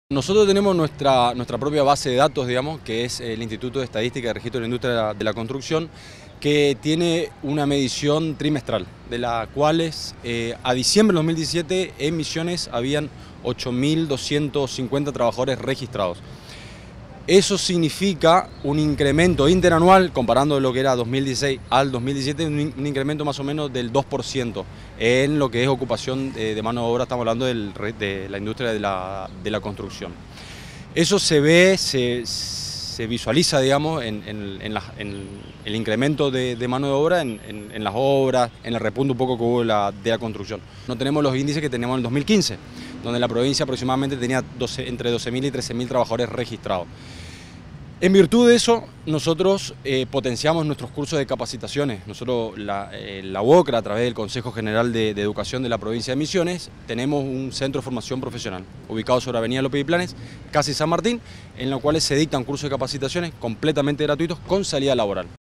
Nosotros tenemos nuestra propia base de datos, digamos, que es el Instituto de Estadística y Registro de la Industria de la Construcción, que tiene una medición trimestral, de las cuales a diciembre de 2017 en Misiones habían 8.250 trabajadores registrados. Eso significa un incremento interanual, comparando lo que era 2016 al 2017, un incremento más o menos del 2% en lo que es ocupación de mano de obra. Estamos hablando de la industria de la construcción. Eso se ve, se visualiza, digamos, en el incremento de mano de obra, en las obras, en el repunte un poco que hubo de la construcción. No tenemos los índices que teníamos en el 2015, donde la provincia aproximadamente tenía entre 12.000 y 13.000 trabajadores registrados. En virtud de eso, nosotros potenciamos nuestros cursos de capacitaciones. Nosotros, la UOCRA, a través del Consejo General de Educación de la provincia de Misiones, tenemos un centro de formación profesional ubicado sobre Avenida López y Planes, casi San Martín, en los cuales se dictan cursos de capacitaciones completamente gratuitos con salida laboral.